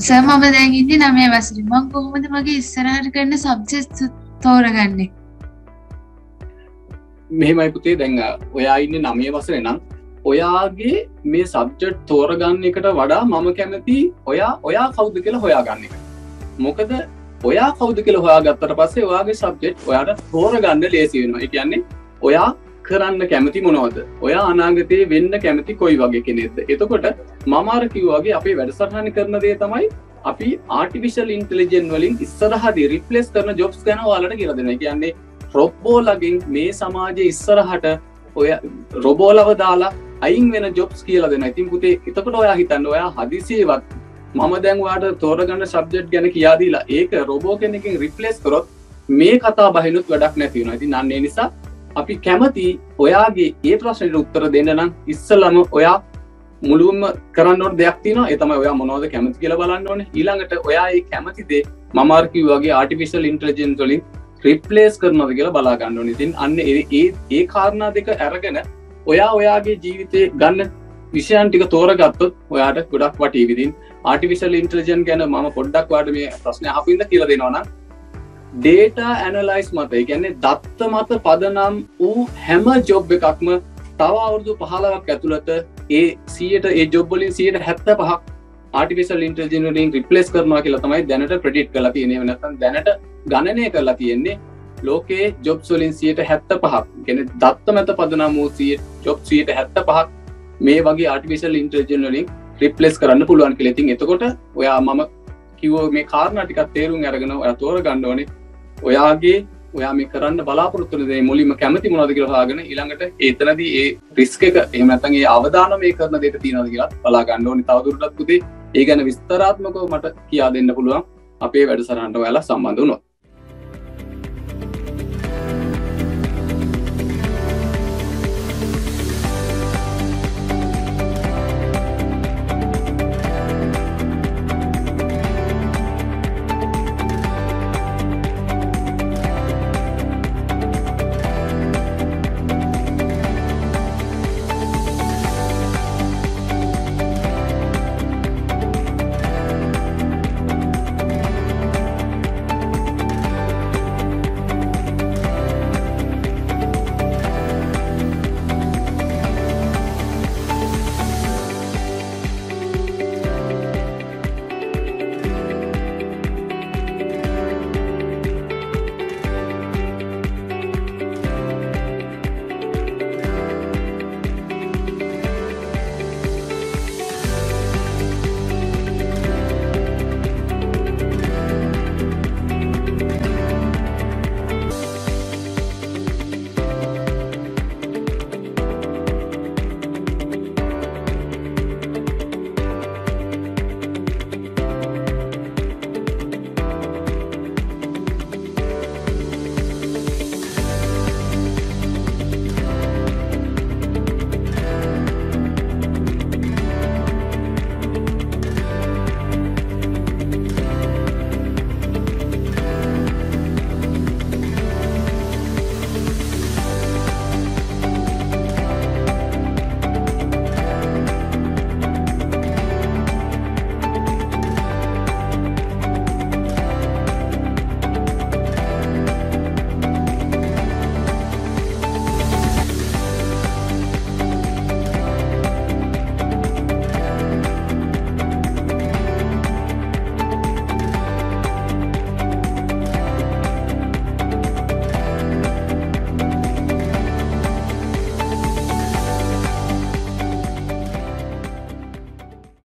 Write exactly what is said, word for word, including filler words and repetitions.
Sir මම දැන් ඉන්නේ නවය වසරේ. මම කොහොමද මගේ ඉස්සරහට කරන සබ්ජෙක්ට්ස් තෝරගන්නේ? මෙහෙමයි පුතේ, දැන් ඔයා ඉන්නේ නවය වසරේ නම් ඔයාගේ මේ සබ්ජෙක්ට් තෝරගන්න එකට වඩා මම කැමති ඔයා ඔයා කවුද කියලා හොයාගන්න එක. මොකද ඔයා කවුද කියලා හොයාගත්තට පස්සේ ඔයාගේ සබ්ජෙක්ට් ඔයාට තෝරගන්න ලේසි වෙනවා. ඒ කියන්නේ ඔයා කරන්න කැමති මොනවද? ඔයා අනාගතේ වෙන්න කැමති කොයි වගේ කෙනෙක්ද? එතකොට මම අර කිව්වා වගේ අපේ වැඩසටහන කරන දේ තමයි අපි ආටිෆිෂල් ඉන්ටෙලිජන්ස් වලින් ඉස්සරහදී රිප්ලේස් කරන ජොබ්ස් ගැන ඔයාලට කියලා දෙනවා. ඒ කියන්නේ රොබෝලගෙන් මේ සමාජයේ ඉස්සරහට ඔය රොබෝලව දාලා අයින් වෙන ජොබ්ස් කියලා දෙනවා. ඉතින් පුතේ එතකොට ඔයා හිතන්න ඔයා හදිසියෙවත් මම දැන් ඔයාට තෝරගන්න සබ්ජෙක්ට් ගැන කියා දීලා ඒක රොබෝ කෙනකින් රිප්ලේස් කරොත් මේ කතා බහිනුත් වැඩක් නැති වෙනවා. ඉතින් අන්න ඒ නිසා අපි කැමති ඔයාගේ ඒ ප්‍රශ්නෙට උත්තර දෙන්න නම් ඉස්සලම ඔයා මුළුම කරන්න ඕන දෙයක් තියෙනවා. ඒ තමයි ඔයා මොනවද කැමති කියලා බලන්න ඕනේ. ඊළඟට ඔයා ඒ කැමති දේ මම අර කිව්වා වගේ ආටිෆිෂල් ඉන්ටෙලිජන්ස් වලින් රිප්ලේස් කරනවද කියලා බලා ගන්න ඕනේ. ඉතින් අන්න ඒ ඒ ඒ කාරණා දෙක අරගෙන ඔයා ඔයාගේ ජීවිතේ ගන්න විෂයන් ටික තෝරගත්තොත් ඔයාට ගොඩක් වටී. ඉතින් ආටිෆිෂල් ඉන්ටෙලිජන්ස් ගැන මම පොඩ්ඩක් ඔයාලට මේ ප්‍රශ්නේ අහපින්ද කියලා දෙනවා නම් data analyze මත, ඒ කියන්නේ දත්ත මත පදනම් වූ හැම ජොබ් එකක්ම තව අවුරුදු පහළොවක් ඇතුළත ඒ සීයට ඒ ජොබ් වලින් සීයට හැත්තෑ පහක් ආටිෆිෂල් ඉන්ටෙලිජන්ස් වලින් රිප්ලේස් කරනවා කියලා තමයි දැනට ප්‍රෙඩික්ට් කරලා තියෙන්නේ. නැත්නම් දැනට ගණනය කරලා තියෙන්නේ ලෝකයේ ජොබ්ස් වලින් සීයට හැත්තෑ පහක්. කියන්නේ දත්ත මත පදනම් වූ ජොබ් සීයට හැත්තෑ පහක් මේ වගේ ආටිෆිෂල් ඉන්ටෙලිජන්ස් වලින් රිප්ලේස් කරන්න පුළුවන් කියලා. ඉතින් එතකොට ඔයා මම කිව්ව මේ කාරණා ටිකක් තේරුම් අරගෙන ඔයා තෝරගන්න ඕනේ ඔයාගේ ඔයා මේ කරන්න බලාපොරොත්තු වෙන දේ මුලින්ම කැමති මොනවද කියලා හොයාගෙන ඊළඟට එතනදී ඒ රිස්ක් එක එහෙම නැත්නම් ඒ අවදානම මේ කරන දෙයට තියනවද කියලා බලා ගන්න ඕනේ. තවදුරටත් පුතේ ඒ ගැන විස්තරාත්මකව මට කියා දෙන්න පුළුවන් අපේ වැඩසටහනට ඔයාලා සම්බන්ධ වුණොත්.